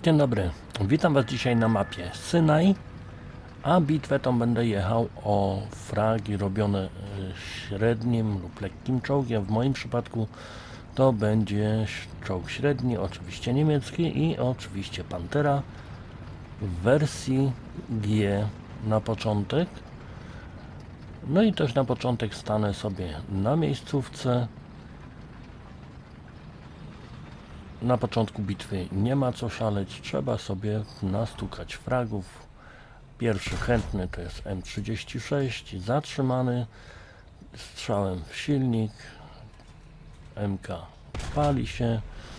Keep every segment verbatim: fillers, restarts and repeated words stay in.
Dzień dobry, witam Was dzisiaj na mapie Synaj, a bitwę tą będę jechał o fragi robione średnim lub lekkim czołgiem. W moim przypadku to będzie czołg średni, oczywiście niemiecki i oczywiście Pantera w wersji G na początek. No i też na początek stanę sobie na miejscówce. Na początku bitwy nie ma co szaleć, trzeba sobie nastukać fragów. Pierwszy chętny to jest M trzydzieści sześć, zatrzymany strzałem w silnik. M K pali się.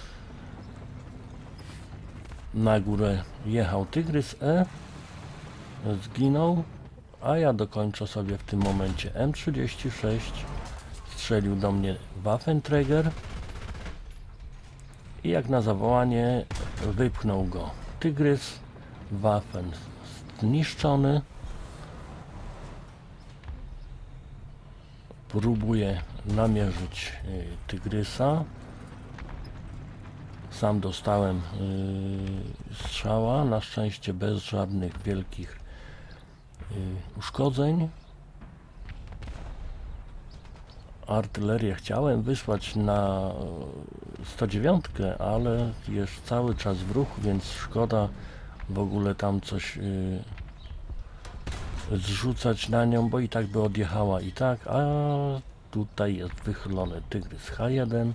Na górę jechał Tygrys E, zginął, a ja dokończę sobie w tym momencie M trzydzieści sześć. Strzelił do mnie Waffenträger. I jak na zawołanie wypchnął go Tygrys, Waffen zniszczony. Próbuje namierzyć Tygrysa. Sam dostałem yy, strzała, na szczęście bez żadnych wielkich yy, uszkodzeń. Artylerię chciałem wysłać na sto dziewięć, ale jest cały czas w ruchu, więc szkoda w ogóle tam coś yy, zrzucać na nią, bo i tak by odjechała i tak, a tutaj jest wychylony Tygrys H jeden.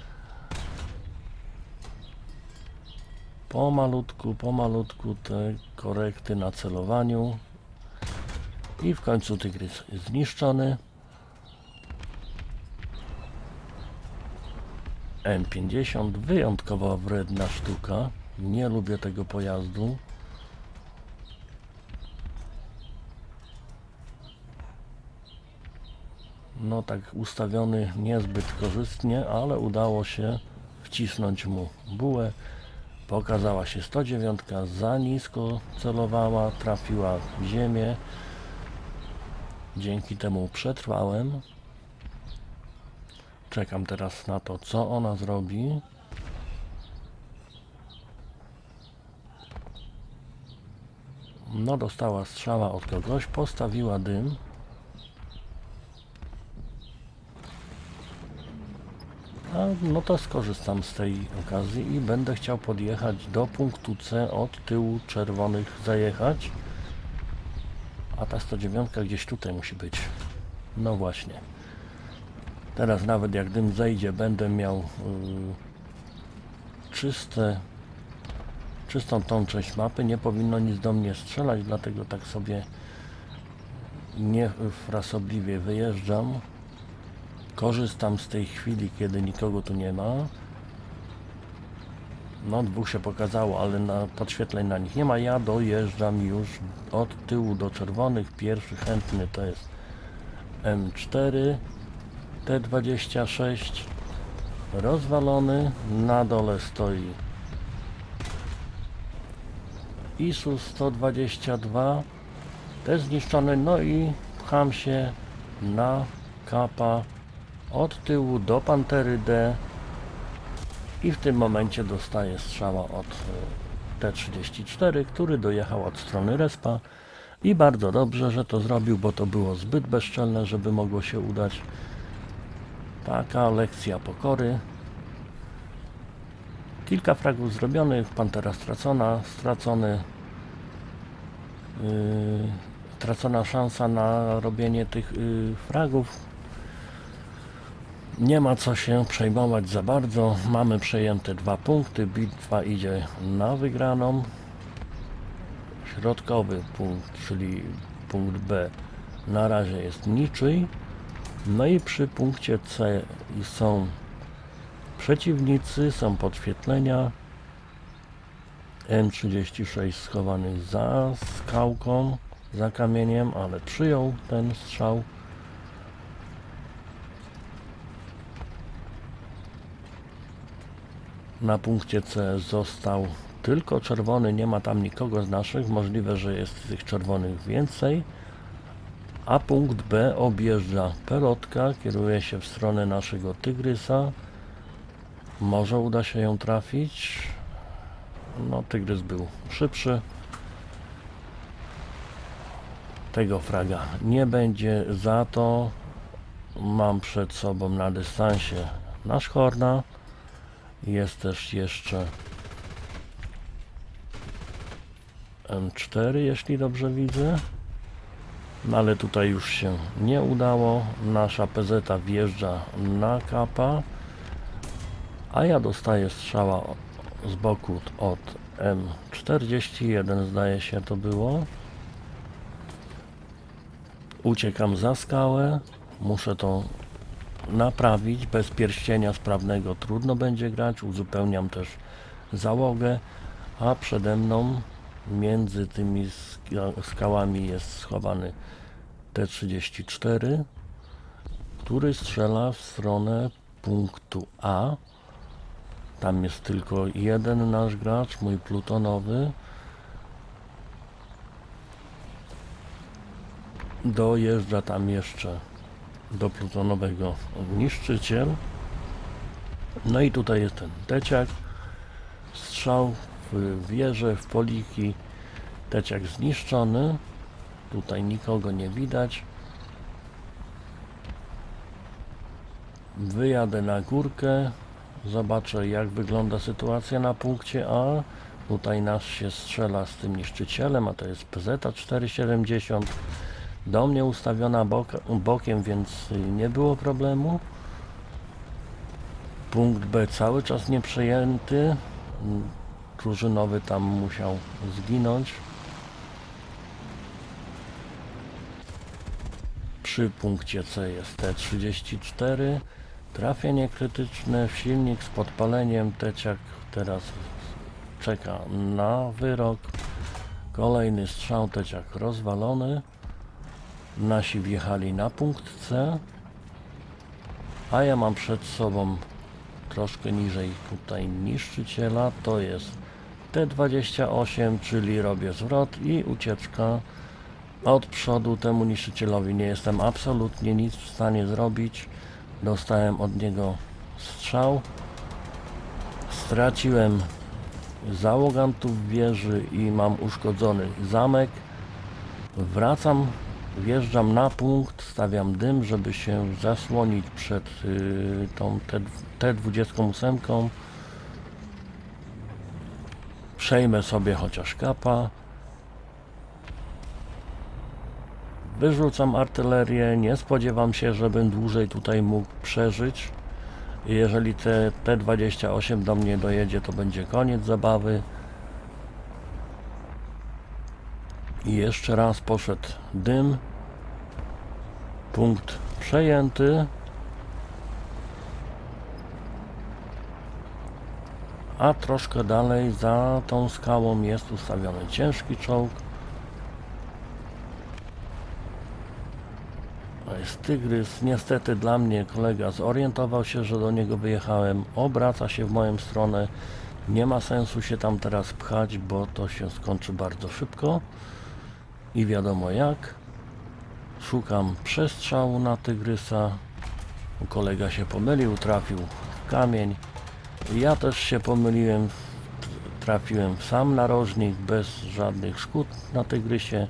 Pomalutku, pomalutku te korekty na celowaniu i w końcu Tygrys jest zniszczony. M pięćdziesiąt, wyjątkowo wredna sztuka, nie lubię tego pojazdu. No tak ustawiony niezbyt korzystnie, ale udało się wcisnąć mu bułę. Pokazała się sto dziewięć, za nisko celowała, trafiła w ziemię. Dzięki temu przetrwałem. Czekam teraz na to, co ona zrobi. No, dostała strzała od kogoś, postawiła dym. A no to skorzystam z tej okazji i będę chciał podjechać do punktu C, od tyłu czerwonych zajechać. A ta sto dziewięć gdzieś tutaj musi być. No właśnie. Teraz nawet jak dym zejdzie, będę miał yy, czyste, czystą tą część mapy. Nie powinno nic do mnie strzelać, dlatego tak sobie niefrasobliwie wyjeżdżam. Korzystam z tej chwili, kiedy nikogo tu nie ma. No, dwóch się pokazało, ale na podświetleń na nich nie ma. Ja dojeżdżam już od tyłu do czerwonych. Pierwszy chętny to jest M cztery. T dwadzieścia sześć rozwalony, na dole stoi Isus sto dwadzieścia dwa też zniszczony, no i pcham się na kapa od tyłu do Pantery D i w tym momencie dostaję strzała od T trzydzieści cztery, który dojechał od strony respa i bardzo dobrze, że to zrobił, bo to było zbyt bezczelne, żeby mogło się udać. Taka lekcja pokory. Kilka fragów zrobionych, Pantera stracona, stracony, yy, stracona szansa na robienie tych yy, fragów. Nie ma co się przejmować za bardzo, mamy przejęte dwa punkty, bitwa idzie na wygraną. Środkowy punkt, czyli punkt B, na razie jest niczyj. No i przy punkcie C są przeciwnicy, są podświetlenia. M trzydzieści sześć schowany za skałką, za kamieniem, ale przyjął ten strzał. Na punkcie C został tylko czerwony, nie ma tam nikogo z naszych, możliwe, że jest tych czerwonych więcej. A punkt B objeżdża pelotka, kieruje się w stronę naszego Tygrysa. Może uda się ją trafić. no Tygrys był szybszy. Tego fraga nie będzie, za to mam przed sobą na dystansie nasz Horna. Jest też jeszcze M cztery, jeśli dobrze widzę. No ale tutaj już się nie udało. Nasza P Z wjeżdża na kapa, a ja dostaję strzała z boku od M czterdzieści jeden, zdaje się to było. Uciekam za skałę, muszę to naprawić. Bez pierścienia sprawnego trudno będzie grać. Uzupełniam też załogę, a przede mną między tymi skałami jest schowany T trzydzieści cztery, który strzela w stronę punktu A. Tam jest tylko jeden nasz gracz, mój plutonowy. Dojeżdża tam jeszcze do plutonowego niszczyciel. No i tutaj jest ten teciak. Strzał w wieżę, w poliki. Teciak zniszczony. Tutaj nikogo nie widać. Wyjadę na górkę. Zobaczę, jak wygląda sytuacja na punkcie A. Tutaj nasz się strzela z tym niszczycielem, a to jest P Z czterysta siedemdziesiąt. Do mnie ustawiona bok, bokiem, więc nie było problemu. Punkt B cały czas nie przejęty. Drużynowy tam musiał zginąć. Przy punkcie C jest T trzydzieści cztery. Trafienie krytyczne w silnik z podpaleniem. Teciak teraz czeka na wyrok. Kolejny strzał, teciak rozwalony. Nasi wjechali na punkt C, a ja mam przed sobą troszkę niżej tutaj niszczyciela. To jest T dwadzieścia osiem, czyli robię zwrot i ucieczka od przodu temu niszczycielowi. Nie jestem absolutnie nic w stanie zrobić. Dostałem od niego strzał. Straciłem załogantów wieży i mam uszkodzony zamek. Wracam, wjeżdżam na punkt, stawiam dym, żeby się zasłonić przed y, tą T dwadzieścia osiem. Przejmę sobie chociaż kapa. Wyrzucam artylerię, nie spodziewam się, żebym dłużej tutaj mógł przeżyć. Jeżeli te T dwadzieścia osiem do mnie dojedzie, to będzie koniec zabawy. I jeszcze raz poszedł dym. Punkt przejęty. A troszkę dalej za tą skałą jest ustawiony ciężki czołg. To jest Tygrys. Niestety dla mnie kolega zorientował się, że do niego wyjechałem. Obraca się w moją stronę. Nie ma sensu się tam teraz pchać, bo to się skończy bardzo szybko. I wiadomo jak. Szukam przestrzału na Tygrysa. Kolega się pomylił, trafił w kamień. Ja też się pomyliłem, trafiłem w sam narożnik bez żadnych szkód na Tygrysie.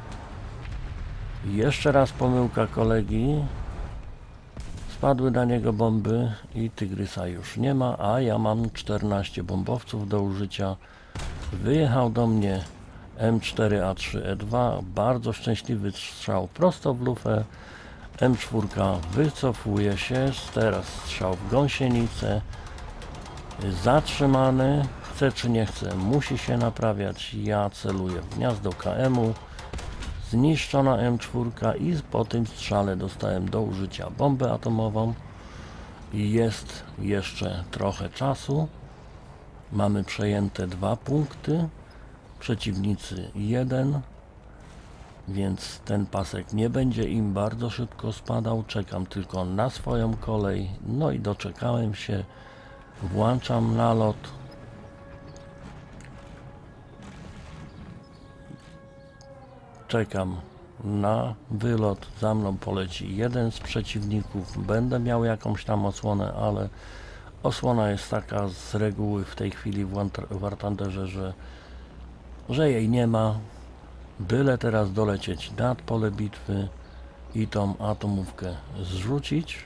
Jeszcze raz pomyłka kolegi. Spadły na niego bomby i Tygrysa już nie ma, a ja mam czternaście bombowców do użycia. Wyjechał do mnie M cztery A trzy E dwa, bardzo szczęśliwy strzał prosto w lufę. M cztery wycofuje się, teraz strzał w gąsienicę. Zatrzymany, chce czy nie chce, musi się naprawiać. Ja celuję w gniazdo K M-u. Zniszczona M cztery i po tym strzale dostałem do użycia bombę atomową. Jest jeszcze trochę czasu. Mamy przejęte dwa punkty, przeciwnicy jeden, więc ten pasek nie będzie im bardzo szybko spadał. Czekam tylko na swoją kolej. No i doczekałem się. Włączam nalot. Czekam na wylot. Za mną poleci jeden z przeciwników. Będę miał jakąś tam osłonę, ale Osłona jest taka z reguły w tej chwili w War Thunderze, że, że jej nie ma. Byle teraz dolecieć nad pole bitwy i tą atomówkę zrzucić.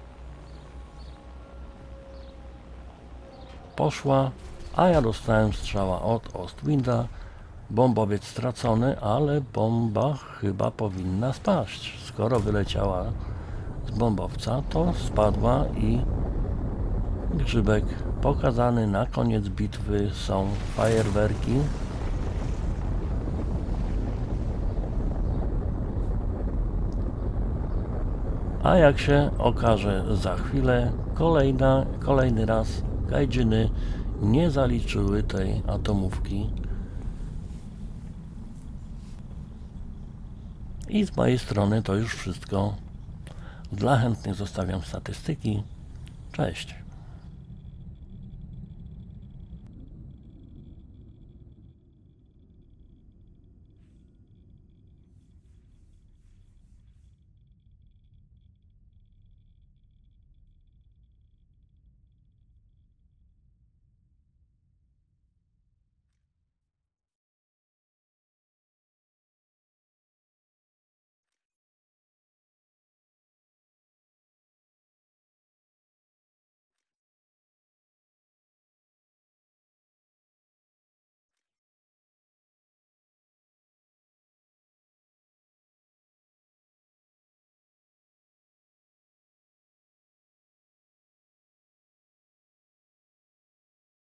Poszła, a ja dostałem strzała od Ostwinda. Bombowiec stracony, ale bomba chyba powinna spaść. Skoro wyleciała z bombowca, to spadła i grzybek pokazany. Na koniec bitwy są fajerwerki. A jak się okaże za chwilę, kolejna, kolejny raz Gaijiny nie zaliczyły tej atomówki. I z mojej strony to już wszystko. Dla chętnych zostawiam statystyki. Cześć.